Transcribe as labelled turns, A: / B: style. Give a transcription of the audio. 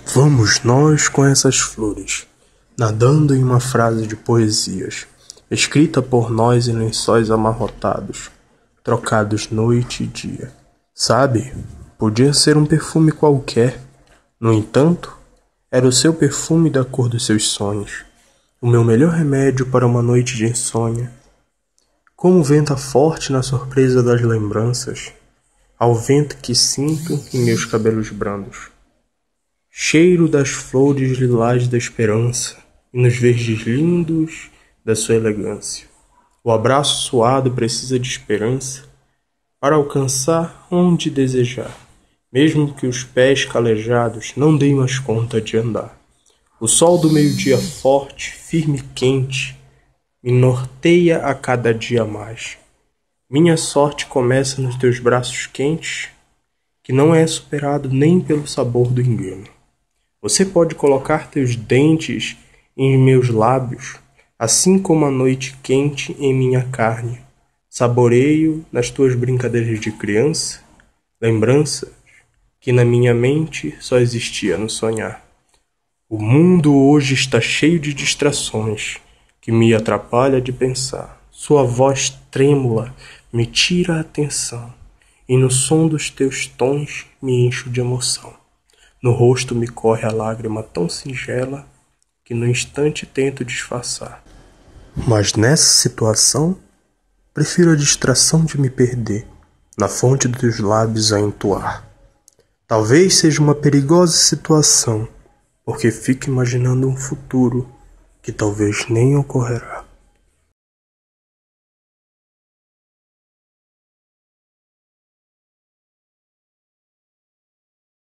A: Vamos nós com essas flores, nadando em uma frase de poesias, escrita por nós em lençóis amarrotados, trocados noite e dia. Sabe, podia ser um perfume qualquer, no entanto, era o seu perfume da cor dos seus sonhos, o meu melhor remédio para uma noite de insônia. Como venta forte na surpresa das lembranças, ao vento que sinto em meus cabelos brandos. Cheiro das flores lilás da esperança e nos verdes lindos da sua elegância. O abraço suado precisa de esperança para alcançar onde desejar, mesmo que os pés calejados não deem mais conta de andar. O sol do meio-dia forte, firme e quente, me norteia a cada dia mais. Minha sorte começa nos teus braços quentes, que não é superado nem pelo sabor do engano. Você pode colocar teus dentes em meus lábios, assim como a noite quente em minha carne. Saboreio nas tuas brincadeiras de criança, lembranças que na minha mente só existia no sonhar. O mundo hoje está cheio de distrações que me atrapalha de pensar. Sua voz trêmula me tira a atenção e no som dos teus tons me encho de emoção. No rosto me corre a lágrima tão singela que no instante tento disfarçar. Mas nessa situação, prefiro a distração de me perder na fonte dos lábios a entoar. Talvez seja uma perigosa situação, porque fico imaginando um futuro que talvez nem ocorrerá.